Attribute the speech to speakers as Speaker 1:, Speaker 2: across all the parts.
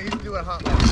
Speaker 1: but he's doing a hot lap.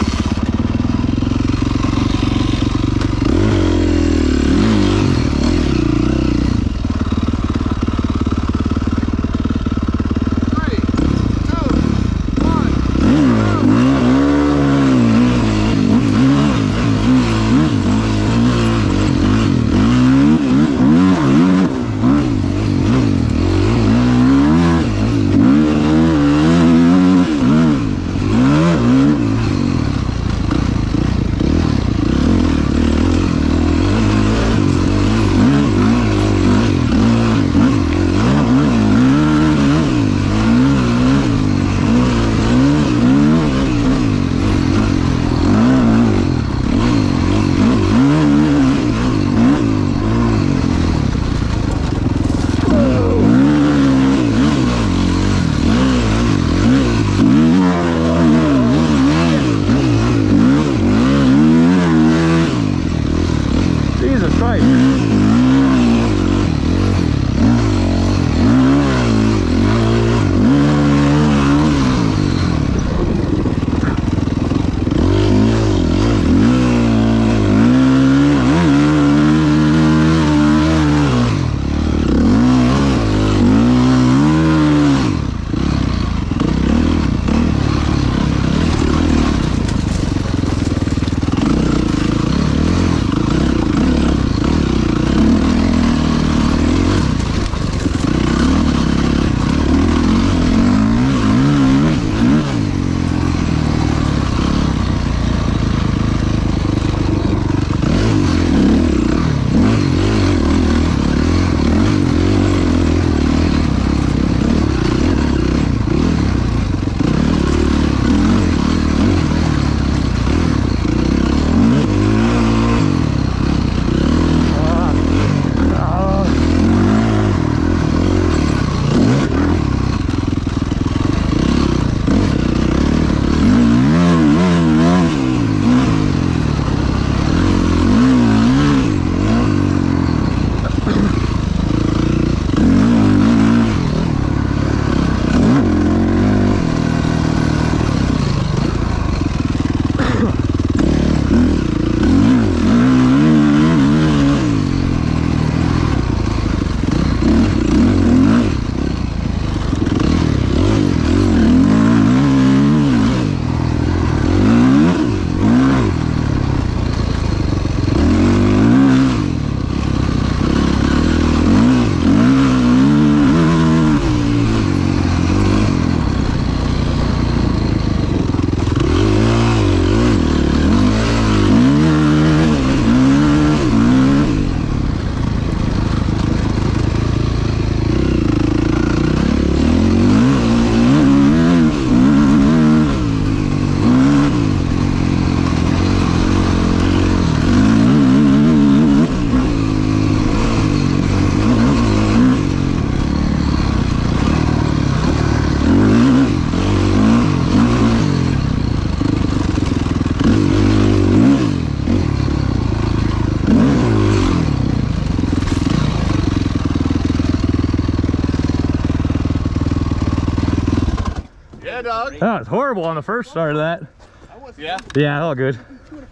Speaker 2: Yeah, dog.
Speaker 3: Oh, it's horrible on the first start of that.
Speaker 2: Yeah?
Speaker 3: Yeah, all good.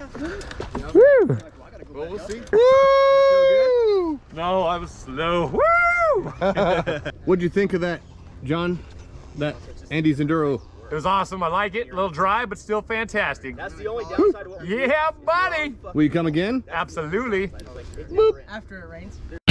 Speaker 2: Yep.
Speaker 3: Woo!
Speaker 2: Well, we'll see.
Speaker 3: Woo! No, I was slow. Woo!
Speaker 2: What'd you think of that, John? That Andy's Enduro?
Speaker 3: It was awesome. I like it. A little dry, but still fantastic.
Speaker 4: That's the only downside.
Speaker 3: Yeah, buddy.
Speaker 2: Will you come again?
Speaker 3: Absolutely.
Speaker 4: After it rains.